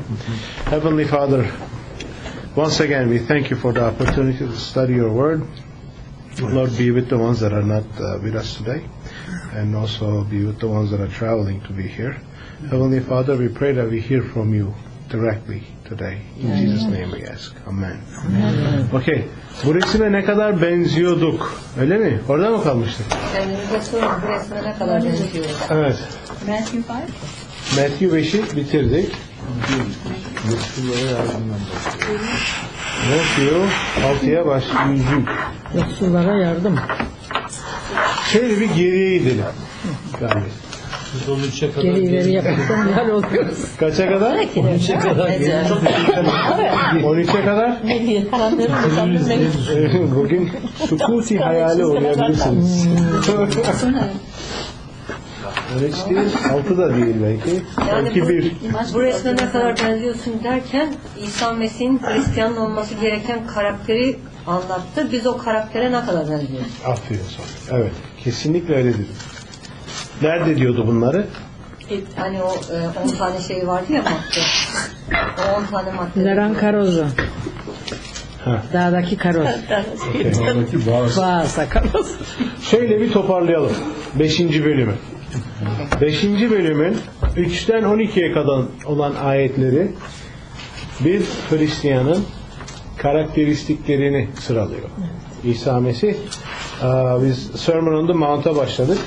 Heavenly Father, once again we thank you for the opportunity to study your word. Lord, be with the ones that are not with us today, and also be with the ones that are traveling to be here. Heavenly Father, we pray that we hear from you directly today. In Jesus' name we ask. Amen. Okay. Bu resime ne kadar benziyorduk? Öyle mi? Orada mı kalmıştık? Kendinize sorun. Bu resme ne kadar benziyor? Evet. Matthew 5. Matthew 5'i bitirdik. Matthew 6'ya başlayacak. Yoksullara yardım. Şöyle bir geriye gidelim. Yani. Geri ileri yaparsan neler oluyoruz? Kaça kadar? 13'e kadar. 13'e kadar? Bugün sukuti hayali oynayabilirsiniz. 13 değil, 6 da değil belki. Belki 1. Bu resme ne kadar benziyorsun derken İsa Mesih'in Hristiyan olması gereken karakteri anlattı. Biz o karaktere ne kadar benziyoruz? Aferin sana. Evet, kesinlikle öyledir. Nerede diyordu bunları? Hani o 10 tane şey vardı ya madde. O 10 tane madde. Leran Karozu. Dağdaki karoz. Bağırsa karoz. Şöyle bir toparlayalım. 5. bölümü. 5. bölümün 3'ten 12'ye kadar olan ayetleri bir Hristiyanın karakteristiklerini sıralıyor. İsa Mesih, biz Sermon on the Mount'a başladık.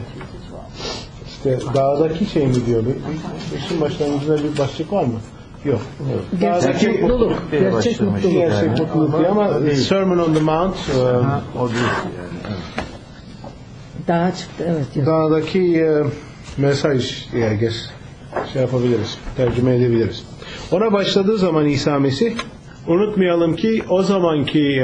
İşte dağdaki şey mi diyor? İşin başlangıcında bir başlık var mı? Yok. Gerçek mutluluk. Gerçek mutluluk. Gerçek mutluluk diyor ama Sermon on the Mount O değil yani. Dağa çıktı, evet. dağdaki mesaj diye şey yapabiliriz, tercüme edebiliriz. Ona başladığı zaman İsa Mesih, unutmayalım ki o zamanki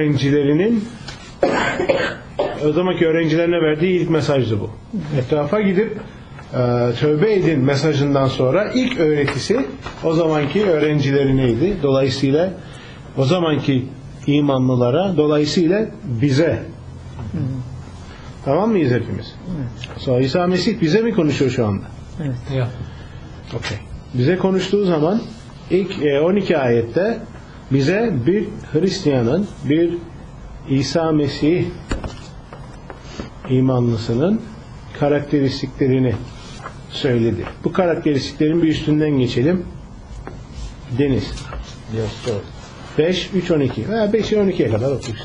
öğrencilerine verdiği ilk mesajdı bu. Etrafa gidip tövbe edin mesajından sonra ilk öğretisi o zamanki öğrencilerine. Dolayısıyla o zamanki imanlılara, dolayısıyla bize. Tamam mıyız hepimiz? Evet. Sonra İsa Mesih bize mi konuşuyor şu anda? Evet. Yeah. Okay. Bize konuştuğu zaman ilk 12 ayette bize bir Hristiyanın, bir İsa Mesih imanlısının karakteristiklerini söyledi. Bu karakteristiklerin bir üstünden geçelim. Deniz. Yes, 5, 3, 12. 5'e 12'ye kadar okumuştum.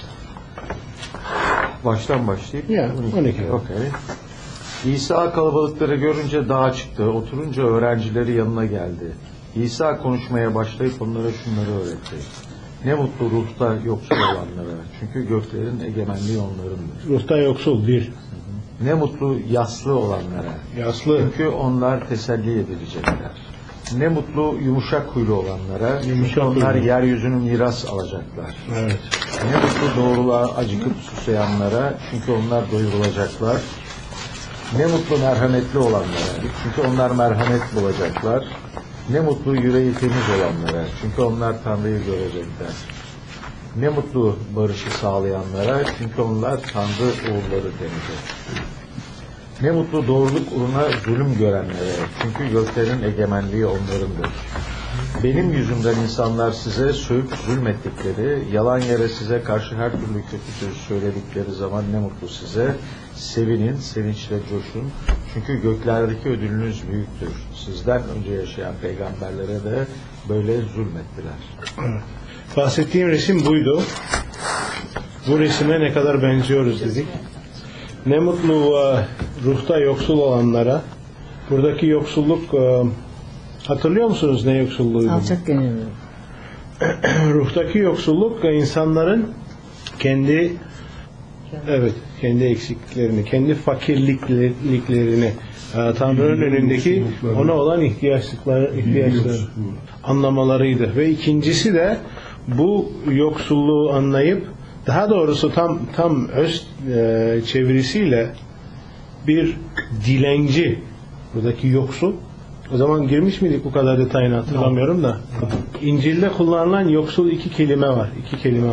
Baştan başlayıp Ya, 12. Okay. İsa kalabalıkları görünce dağa çıktı. Oturunca öğrencileri yanına geldi. İsa konuşmaya başlayıp onlara şunları öğretti. Ne mutlu ruhta yoksul olanlara. Çünkü göklerin egemenliği onlarındır. Ruhta yoksul bir. Ne mutlu yaslı olanlara. Yaslı. Çünkü onlar teselli edilecekler. Ne mutlu yumuşak huylu olanlara. Çünkü onlar yeryüzünü miras alacaklar. Evet. Ne mutlu doğruluğa acıkıp susayanlara, çünkü onlar doyurulacaklar. Ne mutlu merhametli olanlara, çünkü onlar merhamet bulacaklar. Ne mutlu yüreği temiz olanlara, çünkü onlar Tanrı'yı görecekler. Ne mutlu barışı sağlayanlara, çünkü onlar Tanrı oğulları denecek. Ne mutlu doğruluk uğruna zulüm görenlere, çünkü göklerin egemenliği onlarındır. Benim yüzümden insanlar size sövüp zulmettikleri, yalan yere size karşı her türlü kötü söz söyledikleri zaman ne mutlu size. Sevinin, sevinçle coşun. Çünkü göklerdeki ödülünüz büyüktür. Sizden önce yaşayan peygamberlere de böyle zulmettiler. Bahsettiğim resim buydu. Bu resime ne kadar benziyoruz dedik. Ne mutlu ruhta yoksul olanlara. Buradaki yoksulluk, hatırlıyor musunuz ne yoksulluğuydu? Alçak gönüllü. Ruhtaki yoksulluk insanların kendi eksikliklerini, kendi fakirliklerini, Tanrı'nın önündeki ona olan ihtiyaçları anlamalarıydı. Ve ikincisi de bu yoksulluğu anlayıp, daha doğrusu tam öz çevirisiyle bir dilenci, buradaki yoksul. O zaman girmiş miydik bu kadar detayını hatırlamıyorum da. İncil'de kullanılan yoksul iki kelime var. İki kelime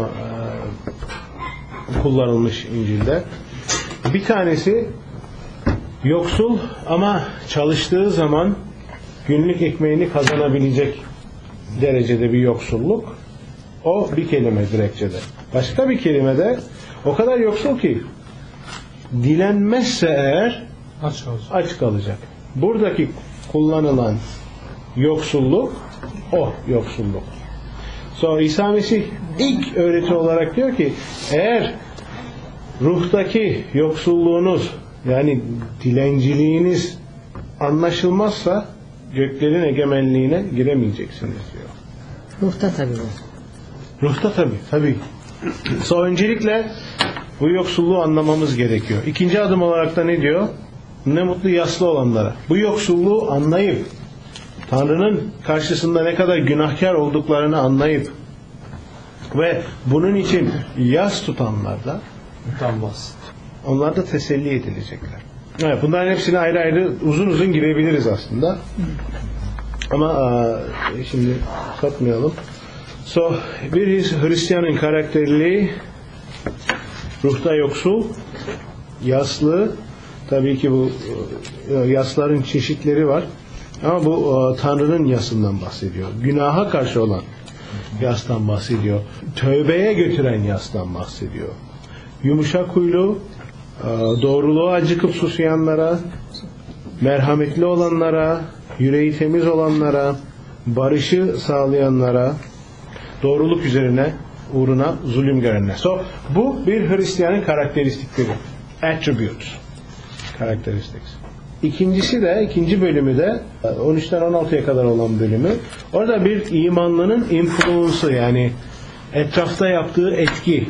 kullanılmış İncil'de. Bir tanesi yoksul ama çalıştığı zaman günlük ekmeğini kazanabilecek derecede bir yoksulluk. O bir kelime dilekçede. Başka bir kelimede o kadar yoksul ki dilenmezse eğer aç kalacak. Buradaki kullanılan yoksulluk o yoksulluk. Sonra İsa Mesih ilk öğreti olarak diyor ki eğer ruhtaki yoksulluğunuz yani dilenciliğiniz anlaşılmazsa göklerin egemenliğine giremeyeceksiniz diyor. Ruhta tabii bu. Ruhta tabii. So, öncelikle bu yoksulluğu anlamamız gerekiyor. İkinci adım olarak da ne diyor? Ne mutlu yaslı olanlara. Bu yoksulluğu anlayıp Tanrı'nın karşısında ne kadar günahkar olduklarını anlayıp ve bunun için yas tutanlar da Utanmaz. onlar da teselli edilecekler. Evet, bunların hepsine ayrı ayrı uzun uzun girebiliriz aslında. Ama şimdi satmayalım. So, bir Hristiyanın karakterli, ruhta yoksul, yaslı, tabii ki bu yasların çeşitleri var. Ama bu Tanrı'nın yasından bahsediyor. Günaha karşı olan yastan bahsediyor. Tövbeye götüren yastan bahsediyor. Yumuşak huylu, doğruluğa acıkıp susayanlara, merhametli olanlara, yüreği temiz olanlara, barışı sağlayanlara, doğruluk üzerine uğruna zulüm görenler. So, bu bir Hristiyanın karakteristikleri. Attributes. Characteristics. İkincisi de, ikinci bölümü de 13'ten 16'ya kadar olan bölümü. Orada bir imanlının influence'ı yani etrafta yaptığı etki.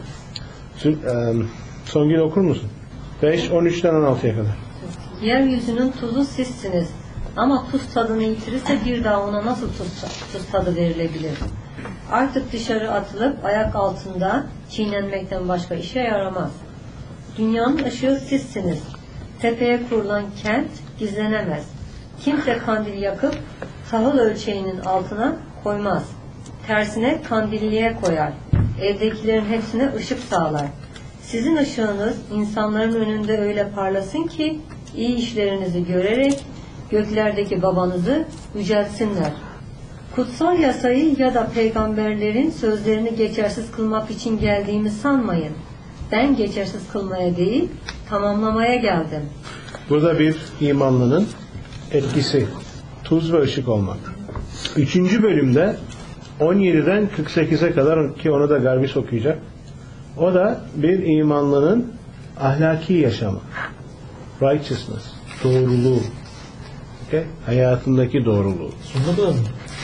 Songül okur musun? 13'ten 16'ya kadar. Yeryüzünün tuzu sizsiniz. Ama tuz tadını yitirirse bir daha ona nasıl tuz tadı verilebilir? Artık dışarı atılıp ayak altında çiğnenmekten başka işe yaramaz. Dünyanın ışığı sizsiniz. Tepeye kurulan kent gizlenemez. Kimse kandil yakıp tahıl ölçeğinin altına koymaz. Tersine kandilliğe koyar. Evdekilerin hepsine ışık sağlar. Sizin ışığınız insanların önünde öyle parlasın ki iyi işlerinizi görerek göklerdeki babanızı yüceltsinler. Kutsal yasayı ya da peygamberlerin sözlerini geçersiz kılmak için geldiğimi sanmayın. Ben geçersiz kılmaya değil, tamamlamaya geldim. Burada bir imanlının etkisi. Tuz ve ışık olmak. 3. bölümde 17'den 48'e kadar ki onu da Garbis okuyacak. O da bir imanlının ahlaki yaşamı. Righteousness. Doğruluğu. Okay? Hayatındaki doğruluğu. Sonunda da mı?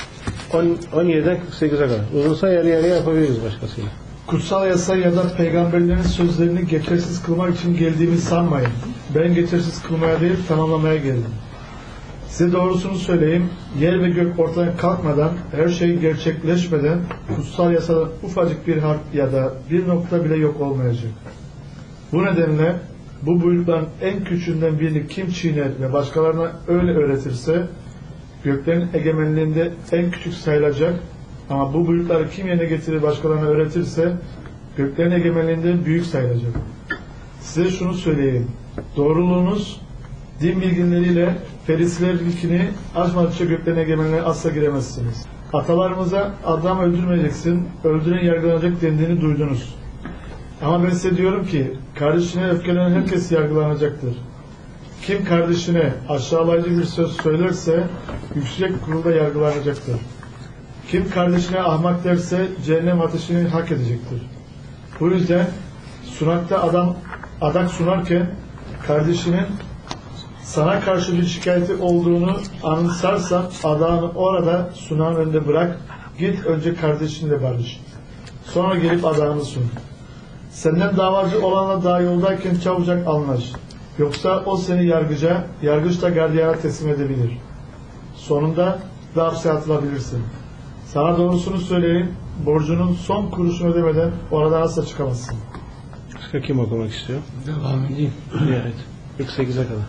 17'den 48'e kadar. Uzunsa yarı yarıya yapabiliriz başkasıyla. Kutsal yasa ya da peygamberlerin sözlerini geçersiz kılmak için geldiğimi sanmayın. Ben geçersiz kılmaya değil, tamamlamaya geldim. Size doğrusunu söyleyeyim, yer ve gök ortadan kalkmadan, her şey gerçekleşmeden kutsal yasadan ufacık bir harf ya da bir nokta bile yok olmayacak. Bu nedenle bu buyrukların en küçüğünden birini kim çiğner ve başkalarına öyle öğretirse, göklerin egemenliğinde en küçük sayılacak. Ama bu buyrukları kim yerine getirir başkalarına öğretirse göklerin egemenliğinde büyük sayılacak. Size şunu söyleyeyim. Doğruluğunuz din bilginleriyle Ferisler'inkini aşmadıkça göklerin egemenliğine asla giremezsiniz. Atalarımıza adam öldürmeyeceksin, öldüren yargılanacak dendiğini duydunuz. Ama ben size diyorum ki kardeşine öfkelenen herkes yargılanacaktır. Kim kardeşine aşağılayıcı bir söz söylerse yüksek kurulda yargılanacaktır. Kim kardeşine ahmak derse cehennem ateşini hak edecektir. Bu yüzden sunakta adak sunarken kardeşinin sana karşı bir şikayeti olduğunu anımsarsan adağını orada sunağın önünde bırak, git önce kardeşinle barış. Sonra gelip adağını sun. Senden davacı olanla daha yoldayken çabucak anlaş. Yoksa o seni yargıç da gardiyana teslim edebilir. Sonunda da hapse atılabilirsin. Sana doğrusunu söyleyeyim, borcunun son kuruşunu ödemeden oradan asla çıkamazsın. Başka kim okumak istiyor? Devam edeyim. Evet. 48'e kadar.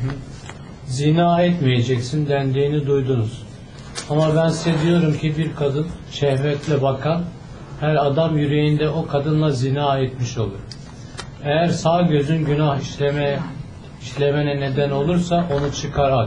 Zina etmeyeceksin dendiğini duydunuz. Ama ben size diyorum ki bir kadın şehvetle bakan her adam yüreğinde o kadınla zina etmiş olur. Eğer sağ gözün günah işlemene neden olursa onu çıkar at.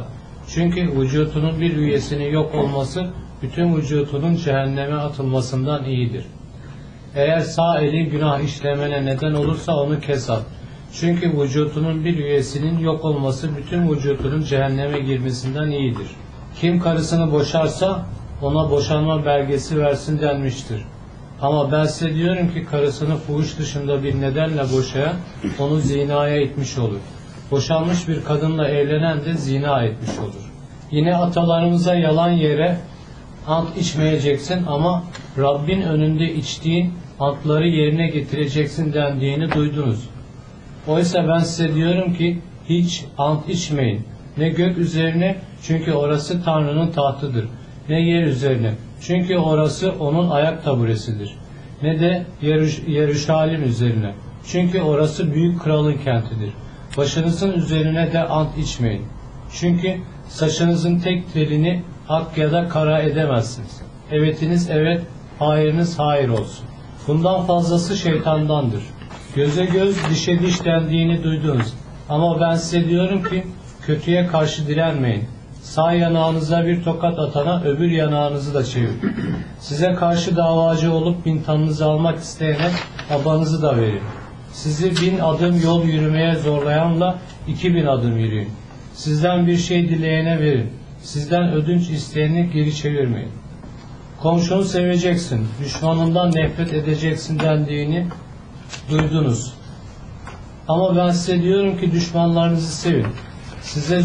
Çünkü vücutunun bir üyesinin yok olması bütün vücutunun cehenneme atılmasından iyidir. Eğer sağ elin günah işlemene neden olursa onu kes at. Çünkü vücutunun bir üyesinin yok olması bütün vücutunun cehenneme girmesinden iyidir. Kim karısını boşarsa ona boşanma belgesi versin denmiştir. Ama ben size diyorum ki karısını fuhuş dışında bir nedenle boşayan onu zinaya itmiş olur. Boşanmış bir kadınla evlenen de zina etmiş olur. Yine atalarımıza yalan yere ant içmeyeceksin ama Rabbin önünde içtiğin antları yerine getireceksin dendiğini duydunuz. Oysa ben size diyorum ki hiç ant içmeyin. Ne gök üzerine çünkü orası Tanrı'nın tahtıdır. Ne yer üzerine çünkü orası onun ayak taburesidir. Ne de Yeruşalim üzerine çünkü orası büyük kralın kentidir. Başınızın üzerine de ant içmeyin. Çünkü saçınızın tek telini ak ya da kara edemezsiniz. Evetiniz evet, hayırınız hayır olsun. Bundan fazlası şeytandandır. Göze göz, dişe diş dendiğini duydunuz. Ama ben size diyorum ki kötüye karşı direnmeyin. Sağ yanağınıza bir tokat atana öbür yanağınızı da çevirin. Size karşı davacı olup bintanınızı almak isteyene abanızı da verin. Sizi 1000 adım yol yürümeye zorlayanla 2000 adım yürüyün. Sizden bir şey dileyene verin. Sizden ödünç isteyeni geri çevirmeyin. Komşunu seveceksin, düşmanından nefret edeceksin dendiğini duydunuz. Ama ben size diyorum ki düşmanlarınızı sevin. Size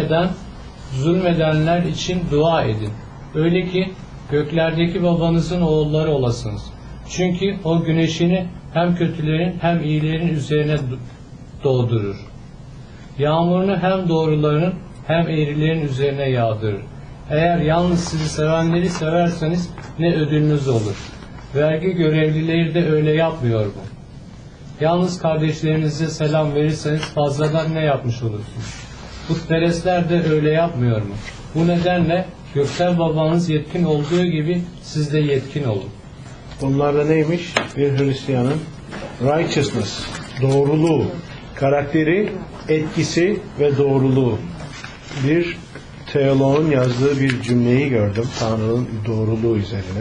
zulmedenler için dua edin. Öyle ki göklerdeki babanızın oğulları olasınız. Çünkü o güneşini hem kötülerin hem iyilerin üzerine doğdurur. Yağmurunu hem doğruların hem eğrilerin üzerine yağdırır. Eğer yalnız sizi sevenleri severseniz ne ödülünüz olur? Vergi görevlileri de öyle yapmıyor mu? Yalnız kardeşlerinize selam verirseniz fazladan ne yapmış olursunuz? Putperestler de öyle yapmıyor mu? Bu nedenle göksel babanız yetkin olduğu gibi siz de yetkin olun. Bunlar da neymiş? Bir Hristiyanın righteousness, doğruluğu, karakteri, etkisi ve doğruluğu. Bir teoloğun yazdığı bir cümleyi gördüm Tanrı'nın doğruluğu üzerine.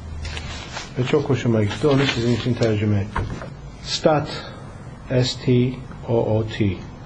Ve çok hoşuma gitti. Onu sizin için tercüme ettim. Stott, S-T-O-O-T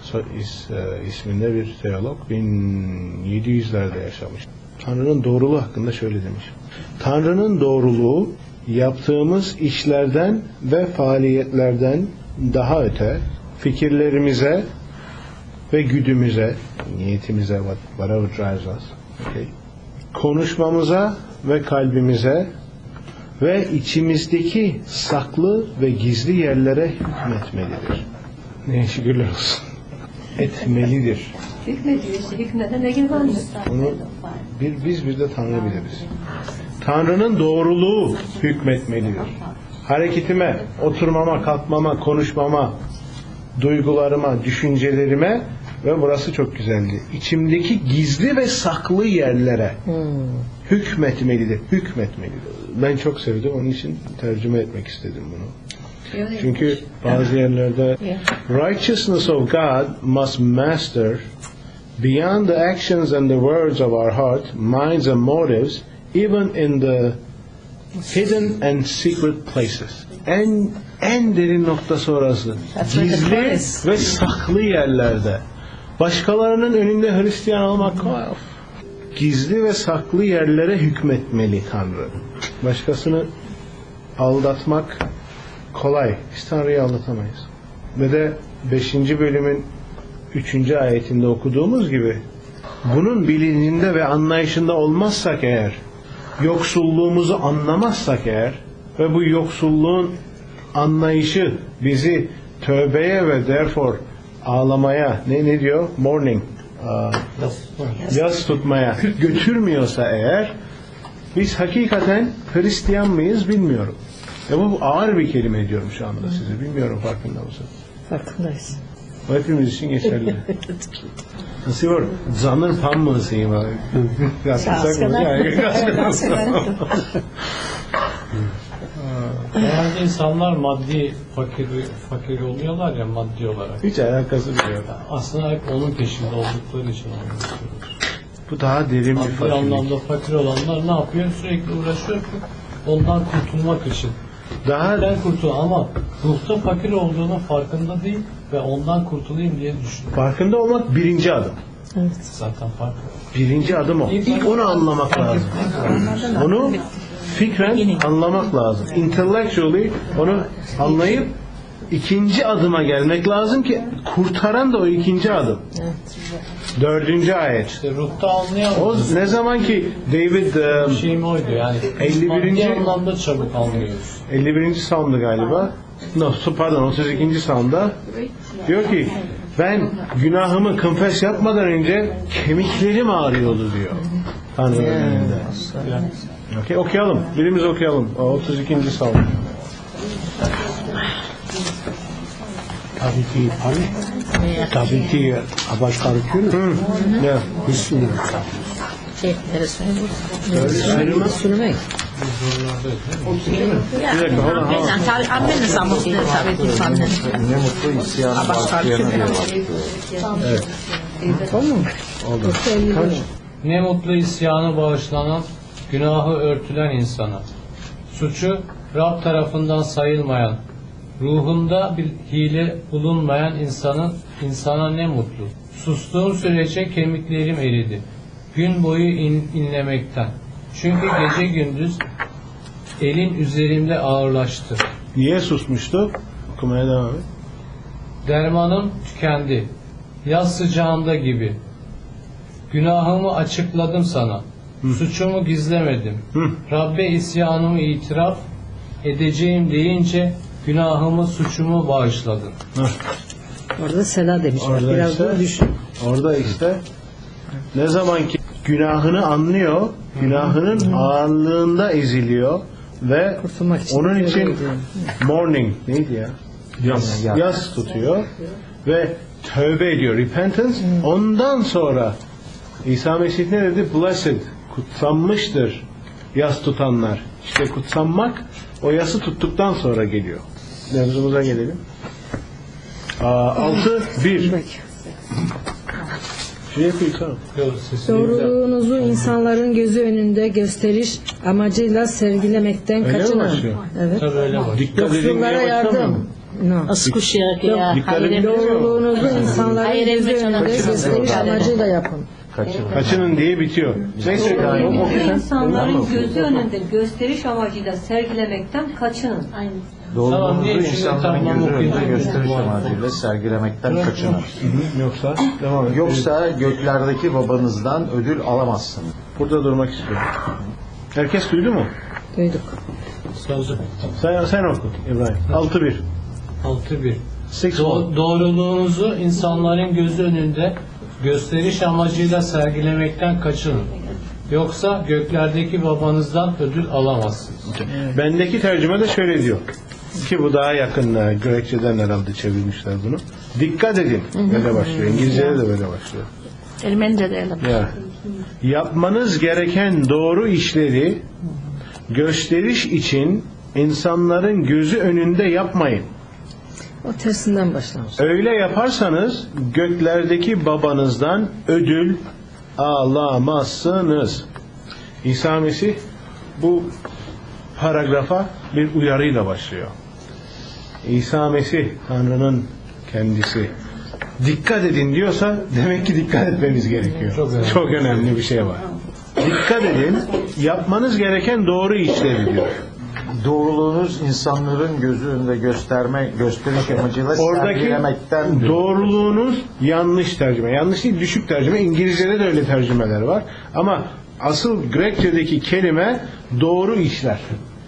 isminde bir teolog 1700'lerde yaşamış. Tanrı'nın doğruluğu hakkında şöyle demiş. Tanrı'nın doğruluğu yaptığımız işlerden ve faaliyetlerden daha öte fikirlerimize ve güdümüze, niyetimize, whatever drives us, okay, konuşmamıza ve kalbimize ve içimizdeki saklı ve gizli yerlere hükmetmelidir. Ne şükürler olsun. Etmelidir. Hükmediyor işte. Hükmeden ilgili var mı? Bunu biz de Tanrı biliriz. Tanrı'nın doğruluğu hükmetmelidir. Hareketime, oturmama, kalkmama, konuşmama, duygularıma, düşüncelerime ve burası çok güzeldi. İçimdeki gizli ve saklı yerlere hükmetmelidir. Hükmetmelidir. Ben çok sevdim. Onun için tercüme etmek istedim bunu. Çünkü bazı yerlerde righteousness of God must master beyond the actions and the words of our heart, minds and motives, even in the hidden and secret places. En derin noktası orası. Gizli ve saklı yerlerde. Başkalarının önünde Hristiyan olmak kolay. Gizli ve saklı yerlere hükmetmeli Tanrı. Başkasını aldatmak kolay. Biz Tanrı'yı aldatamayız. Ve de 5. bölümün 3. ayetinde okuduğumuz gibi bunun bilincinde ve anlayışında olmazsak eğer, yoksulluğumuzu anlamazsak eğer ve bu yoksulluğun anlayışı bizi tövbeye ve therefore ağlamaya, ne diyor? Mourning, yas tutmaya götürmüyorsa eğer, biz hakikaten Hristiyan mıyız bilmiyorum. Bu ağır bir kelime diyorum şu anda size. Bilmiyorum farkında mısınız? Farkındayız. Bu hepimiz için geçerli. Nasıl var? Zanır pan mı ısıyım abi? Genelde insanlar maddi fakir oluyorlar ya maddi olarak. Hiç alakası bile yok. Aslında hep onun peşinde oldukları için anlatıyoruz. Bu daha derin bir Maddi fakirlik. anlamda fakir olanlar ne yapıyor? Sürekli uğraşıyor ki ondan kurtulmak için. Daha Ben kurtul ama ruhta fakir olduğunun farkında değil ve ondan kurtulayım diye düşünüyor. farkında olmak birinci adım. Zaten farklı. Birinci adım o. İlk onu anlamak lazım. Onu fikren anlamak lazım. Intellectually onu anlayıp ikinci adıma gelmek lazım ki kurtaran da o ikinci adım. 4. ayet. İşte ruhta anlayamıyor. O ne zaman ki David Şeyim oydu yani. 51. Maddi anlamda çabuk anlıyoruz. 51. Psalm'da galiba. No, pardon 32. Psalm'da diyor ki ben günahımı confess yapmadan önce kemiklerim ağrıyordu diyor. Tanrı'nın önünde. Okay, okuyalım. Birimiz okuyalım. O 32. Psalm. tabii ki başka hüküm Yeah. hissini Sürmek. Bir dakika, hold on. Ne mutlu isyanı bağışlayana diyor. Ne mutlu isyanı bağışlanan, günahı örtülen insana. Suçu Rab tarafından sayılmayan, ruhunda bir hile bulunmayan insana ne mutlu. Sustuğum sürece kemiklerim eridi. Gün boyu inlemekten. Çünkü gece gündüz elin üzerimde ağırlaştı. Niye susmuştu? Okumaya devam et. Dermanım tükendi. Yaz sıcağında gibi. Günahımı açıkladım sana. Suçumu gizlemedim. Rabbe isyanımı itiraf edeceğim deyince günahımı, suçumu bağışladın. Orada Sela demiş. Orada Biraz işte- da düşün. Orada işte ne zaman ki günahını anlıyor, günahının ağırlığında eziliyor ve Kurtulmak için onun yere için gidiyor. morning neydi ya? Yas tutuyor ve tövbe ediyor. Repentance. Ondan sonra İsa Mesih ne dedi? Blessed, kutsanmıştır yas tutanlar. İşte kutsanmak o yası tuttuktan sonra geliyor. Mevzumuza gelelim. 6.1 Şuraya koyalım. Doğruluğunuzu insanların gözü önünde gösteriş amacıyla sergilemekten Öyle mi kaçının. başlıyor? Evet. Tabii öyle var. Dikkat edin Yoksullara diye başlamıyor yardım. mu? No. Dikkat edin. Doğruluğunuzu insanların gözü önünde gösteriş amacıyla yapın. Kaçının diye bitiyor. Neyse. İnsanların gözü önünde gösteriş amacıyla sergilemekten kaçının. Tamam, Doğruluğunuzu niye şimdi insanların tamam gözü önünde okuyalım? gösteriş amacıyla sergilemekten kaçının. Yoksa devam et. Yoksa göklerdeki babanızdan ödül alamazsınız. Burada durmak istiyorum. Herkes duydu mu? Duyduk. Sözü. Sen oku İbrahim. 6.1 6.1 6.1 Doğruluğunuzu insanların gözü önünde gösteriş amacıyla sergilemekten kaçının. Yoksa göklerdeki babanızdan ödül alamazsınız. Bendeki tercüme de şöyle diyor. Ki bu daha yakın Grekçeden herhalde çevirmişler bunu. Dikkat edin. Böyle başlıyor. İngilizce'de de böyle başlıyor. Ermenice de öyle. Ya. Yapmanız gereken doğru işleri gösteriş için insanların gözü önünde yapmayın. O tersinden başlamış. Öyle yaparsanız göklerdeki babanızdan ödül alamazsınız. İsa Mesih bu paragrafa bir uyarıyla başlıyor. İsa Mesih Tanrı'nın kendisi. Dikkat edin diyorsa demek ki dikkat etmemiz gerekiyor. Çok önemli bir şey var. Dikkat edin, yapmanız gereken doğru işleri diyor. Doğruluğunuz insanların gözü önünde gösteriş amacıyla Oradaki sergilemekten diyor. doğruluğunuz yanlış tercüme. Yanlış değil, düşük tercüme. İngilizce'de de öyle tercümeler var. Ama asıl Grekçedeki kelime doğru işler.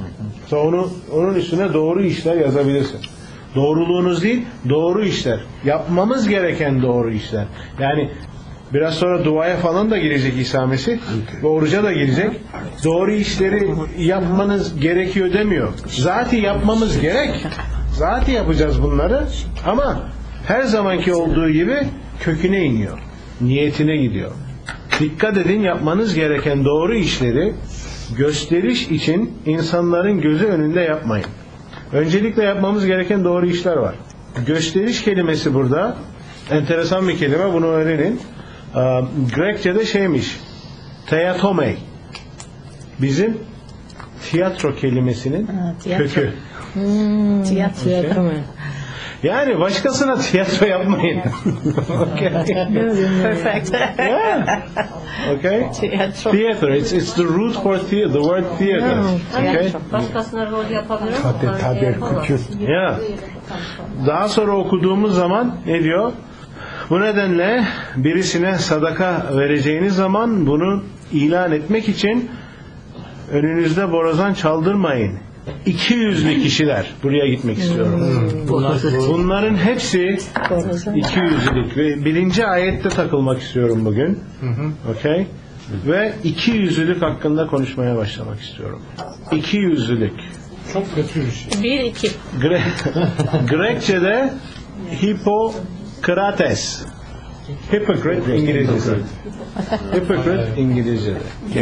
Onun üstüne doğru işler yazabilirsin. Doğruluğunuz değil, doğru işler. Yapmamız gereken doğru işler. Yani biraz sonra duaya falan da girecek İsa Mesih. Ve oruca da girecek. Doğru işleri yapmanız gerekiyor demiyor. Zaten yapmamız gerek. Zaten yapacağız bunları. Ama her zamanki olduğu gibi köküne iniyor. Niyetine gidiyor. Dikkat edin, yapmanız gereken doğru işleri gösteriş için insanların gözü önünde yapmayın. Öncelikle yapmamız gereken doğru işler var. Gösteriş kelimesi burada enteresan bir kelime, bunu öğrenin. Grekçe'de şeymiş, Theatomei. Bizim tiyatro kelimesinin tiyatro. kökü. Tiyatro. Yani başkasına tiyatro yapmayın. Okay. Perfect. Yeah. Okay. Tiyatro. Theater. It's the root for the word theater. Okay. Başkasına rol yapabilir ama Tabii, Tanrı'ya yapamaz. Yeah. Daha sonra okuduğumuz zaman ne diyor? Bu nedenle birisine sadaka vereceğiniz zaman bunu ilan etmek için önünüzde borazan çaldırmayın. 200'lü kişiler. Buraya gitmek istiyorum. Bunların hepsi 200'lülük ve birinci ayette takılmak istiyorum bugün. Okay? Ve 200'lülük hakkında konuşmaya başlamak istiyorum. 200'lülük. Çok kötü bir şey. 1-2. Grekçe'de Hippokrates. Hypocrite İngilizcesi. Hypocrite İngilizce'de.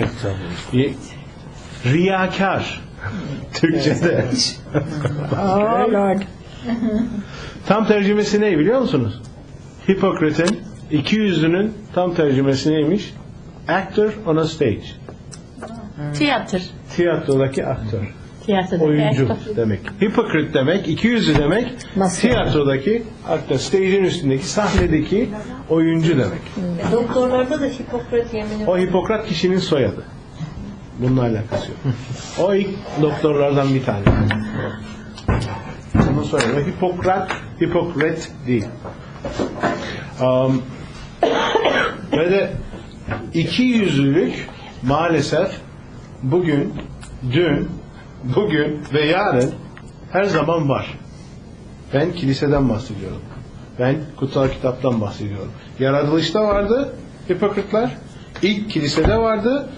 Riyakar Türkçe'de. Oh Lord. Tam tercümesi ne biliyor musunuz? Hypocrite'in 200'lünün tam tercümesi neymiş? Actor on a stage. Tiyatro. Tiyatrodaki aktör. Tiyatro. Oyuncu demek. Hypocrite demek, 200'lü demek. Maske. Tiyatrodaki aktör, stage'in üstündeki, sahnedeki oyuncu demek. Doktorlarda da Hipokrat yemini O var. Hipokrat kişinin soyadı. Bununla alakası yok. O ilk doktorlardan bir tane. Onun soyadı. Hipokrat değil. Ve de 200'lülük maalesef bugün, dün, bugün ve yarın her zaman var. Ben kiliseden bahsediyorum. Ben kutsal kitaptan bahsediyorum. Yaratılışta vardı Hipokritler. İlk kilisede vardı.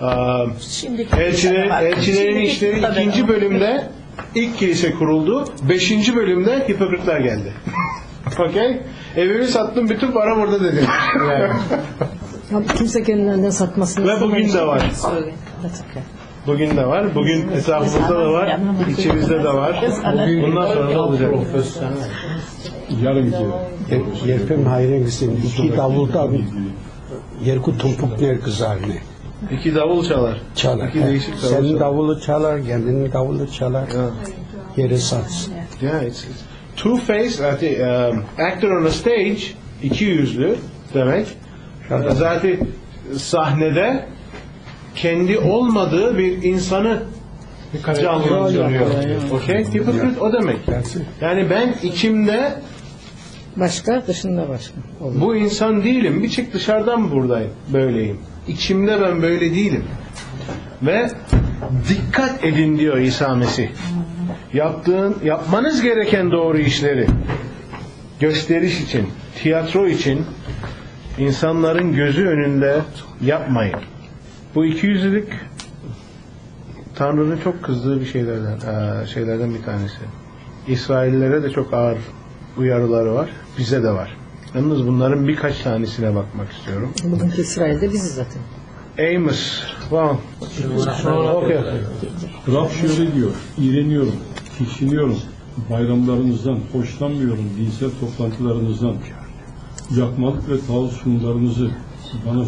Elçilerin işleri 2. bölümde ilk kilise kuruldu. 5. bölümde Hipokritler geldi. Okay? Evimi sattım, bütün param orada dedi. Abi kimse kendilerinden satmasını Ve bugün de var. Söyle. Bugün de var. Bugün etrafımızda da var. İçimizde de var. Bundan sonra da olacak. Yarın gidiyor. Yerpem hayrengisin. İki davulda yerku tumpuk ner kızarını. 2 davul çalar. Çalar. İki değişik davul Senin çalar. davulu çalar, kendinin davulu çalar. Yere satsın. Yeah, it's two-faced, actor on a stage, 200'lü demek. Zaten sahnede kendi olmadığı bir insanı canlandırıyor. Okay? Hypocrite o demek. Yani ben içimde Başka, dışında başka. bu insan değilim. Bir çık dışarıdan buradayım. Böyleyim. İçimde ben böyle değilim. Ve dikkat edin diyor İsa Mesih. Yapmanız gereken doğru işleri gösteriş için, tiyatro için insanların gözü önünde yapmayın. Bu 200'lük Tanrı'nın çok kızdığı bir şeylerden bir tanesi. İsraillilere de çok ağır uyarıları var. Bize de var. Yalnız bunların birkaç tanesine bakmak istiyorum. Bugünkü İsrail'de biziz zaten. Amos. Wow. Okay. Rab şöyle diyor, iğreniyorum, tiksiniyorum, bayramlarınızdan, hoşlanmıyorum, dinsel toplantılarınızdan, yakmalık ve tavuk sunularınızı bana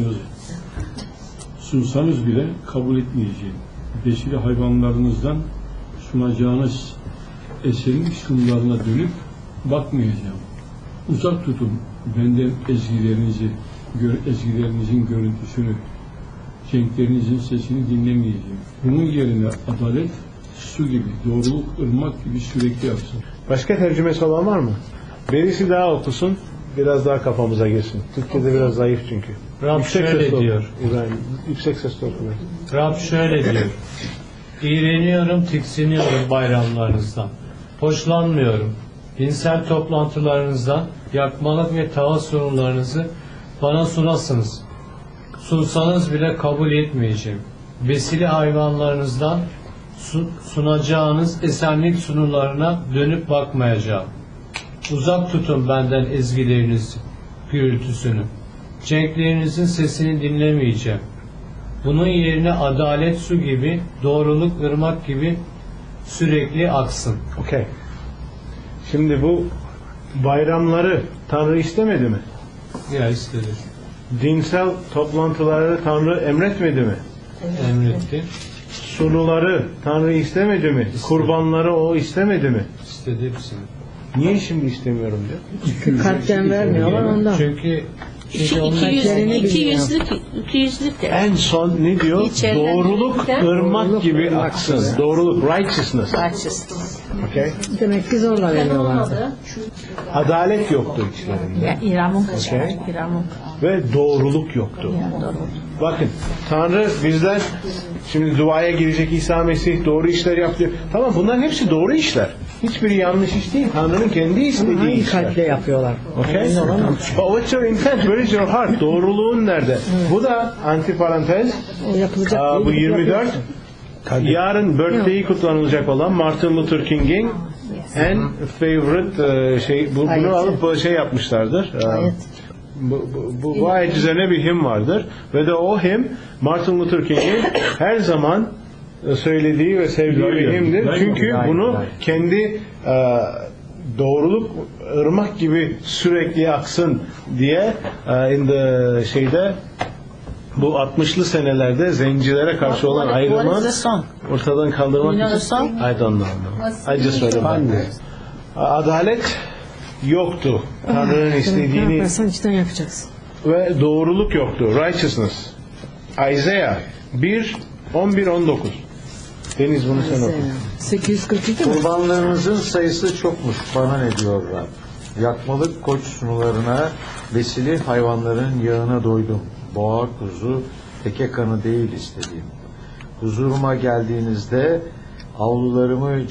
sunsanız bile kabul etmeyeceğim. Besili hayvanlarınızdan sunacağınız eserin sunularına dönüp bakmayacağım. Uzak tutun benden ezgilerinizin görüntüsünü, cenklerinizin sesini dinlemeyeceğim. Bunun yerine adalet su gibi, doğruluk ırmak gibi sürekli aksın. Başka tercümesi olan var mı? Birisi daha okusun, biraz daha kafamıza girsin. Türkçe'de biraz zayıf çünkü. Rab şöyle sesle diyor. oku. İbrahim, yüksek sesle okuyor. Rab şöyle diyor. İğreniyorum, tiksiniyorum bayramlarınızdan. Hoşlanmıyorum. Dinsel toplantılarınızdan yakmalık ve tava sunumlarınızı bana sunasınız. Sunsanız bile kabul etmeyeceğim. Besili hayvanlarınızdan sunacağınız esenlik sunularına dönüp bakmayacağım. Uzak tutun benden ezgilerinizin gürültüsünü. Cenklerinizin sesini dinlemeyeceğim. Bunun yerine adalet su gibi, doğruluk ırmak gibi sürekli aksın. Okay. Şimdi bu bayramları Tanrı istemedi mi? Ya istedi. dinsel toplantıları Tanrı emretmedi mi? Emretti. Sunuları Tanrı istemedi mi? Kurbanları o istemedi mi? İstedi hepsini. Niye şimdi istemiyorum diyor? Kalpten vermiyorlar ondan. Çünkü İkiyüzlük de. En son ne diyor? İçeriden Doğruluk ırmak gibi aksın. Doğruluk, righteousness. Okay? Demek ki zorla veriyorlar. Olmadı. Adalet yoktu içlerinde. Ya İramon Okay. İramon. Ve doğruluk yoktu. Bakın Tanrı bizden şimdi duaya girecek İsa Mesih doğru işler yapıyor. Tamam, bunların hepsi doğru işler. Hiçbiri yanlış iş değil. Tanrı'nın kendi istediği Hangi işler. kalple yapıyorlar? Okay? But what's your intent? Where is your heart? Doğruluğun nerede? Bu da antiparantez. O yapılacak. Bu değil, 24. yapıyorsun. Yarın birthday'i kutlanılacak olan Martin Luther King'in en favorite bunu Ayet. alıp şey yapmışlardır. Ayet. Bu ayet üzerine bir hymn vardır ve de o hymn Martin Luther King'in her zaman söylediği ve sevdiği bir hymndir. Çünkü bunu kendi doğruluk ırmak gibi sürekli aksın diye bu 60'lı senelerde zencilere karşı olan ayrımı ortadan kaldırmak için I don't know. I just read about it. Adalet yoktu. Tanrı'nın istediğini yaparsan içten yapacaksın. ve doğruluk yoktu. Righteousness. Isaiah 1 11-19. Deniz bunu sen oku. 842 mi? Kurbanlarınızın sayısı çokmuş, bana ne diyor Rab. Yakmalık koç sunularına, besili hayvanların yağına doydum. Boğa, kuzu, teke kanı değil istediğim. Huzuruma geldiğinizde avlularımı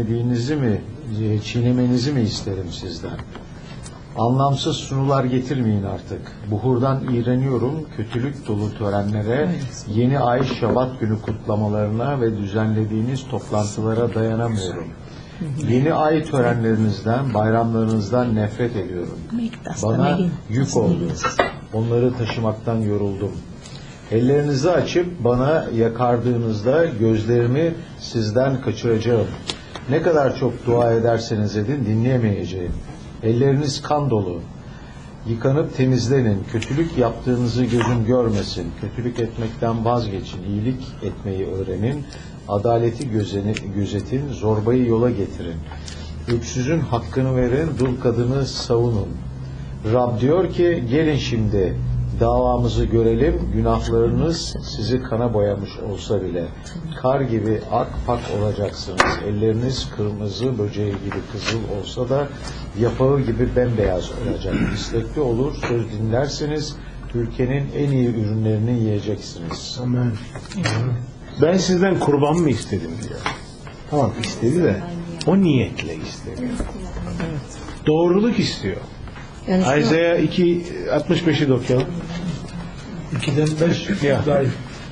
çiğnemenizi mi isterim sizden? Anlamsız sunular getirmeyin artık. Buhurdan iğreniyorum, kötülük dolu törenlere, yeni ay şabat günü kutlamalarına ve düzenlediğiniz toplantılara dayanamıyorum. Yeni ay törenlerinizden, bayramlarınızdan nefret ediyorum. Bana yük oldu. Onları taşımaktan yoruldum. Ellerinizi açıp bana yakardığınızda gözlerimi sizden kaçıracağım. Ne kadar çok dua ederseniz edin dinleyemeyeceğim. Elleriniz kan dolu. Yıkanıp temizlenin. Kötülük yaptığınızı gözüm görmesin. Kötülük etmekten vazgeçin. İyilik etmeyi öğrenin. Adaleti gözetin. Zorbayı yola getirin. Öksüzün hakkını verin. Dul kadını savunun. Rab diyor ki gelin şimdi davamızı görelim. Günahlarınız sizi kana boyamış olsa bile kar gibi ak pak olacaksınız. Elleriniz kırmızı böceği gibi kızıl olsa da yapağı gibi bembeyaz olacak. İstekli olur, söz dinlerseniz ülkenin en iyi ürünlerini yiyeceksiniz. Amen. Ben sizden kurban mı istedim diyor. Tamam, istedi de o niyetle istedi. Doğruluk istiyor. Yani şu- Isaiah 2:65'i de okuyalım. 2'den 5 Ya. zayıf.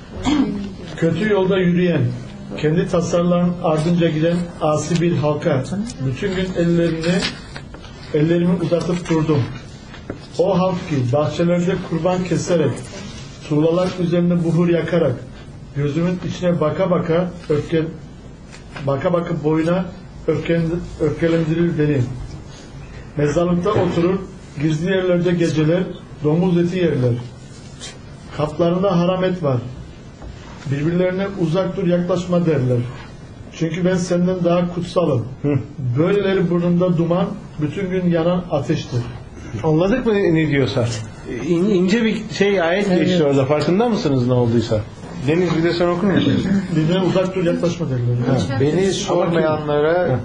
Kötü yolda yürüyen, kendi tasarlarının ardınca giden asi bir halka bütün gün ellerimi uzatıp durdum. O halk ki bahçelerde kurban keserek, tuğlalar üzerine buhur yakarak, gözümün içine baka baka boyuna öfkelendirir beni. Mezarlıkta oturur, gizli yerlerde geceler, domuz eti yerler. Kaplarında haram et var. Birbirlerine uzak dur, yaklaşma derler. Çünkü ben senden daha kutsalım. Böyleleri burnunda duman, bütün gün yanan ateştir. Anladık mı ne diyorsa? İnce bir ayet geçti orada. Farkında mısınız ne olduysa? Deniz bir de sen okur musun? Birbirine uzak dur, yaklaşma derler. Beni sormayanlara